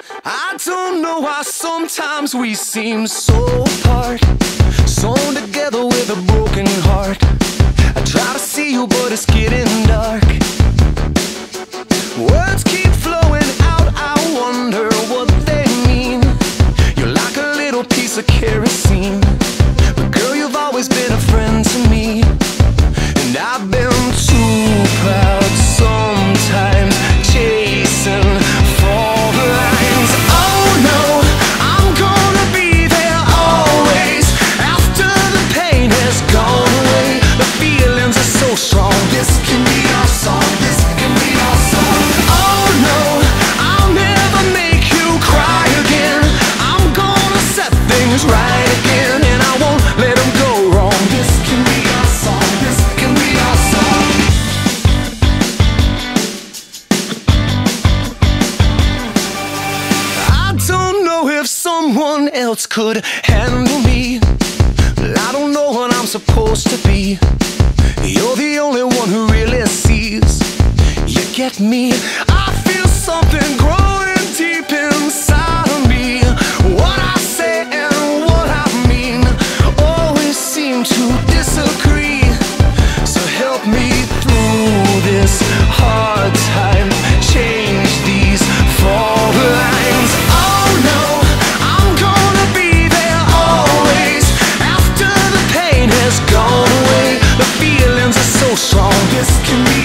I don't know why sometimes we seem so apart, sewn together with a broken heart. I try to see you, but it's getting dark. Words keep flowing out, I wonder what they mean. You're like a little piece of kerosene, but girl, you've always been a friend to me. And I've been too proud sometimes, chasing fault lines. Oh no, I'm gonna be there always, after the pain has gone away. The feelings are so strong, this can be our song, this can be our song. Oh no, I'll never make you cry again. I'm gonna set things right again, and I won't let them go wrong. This can be our song, this can be our song. I don't know if someone else could handle me, but I don't know what I'm supposed to be. You're the only one who really sees. You get me? I feel something growing deep inside of me. What I say and what I mean always seem to disagree. So help me through this hard time, change these fault lines. Oh no, I'm gonna be there always, after the pain has gone away. The feelings are so strong, this can be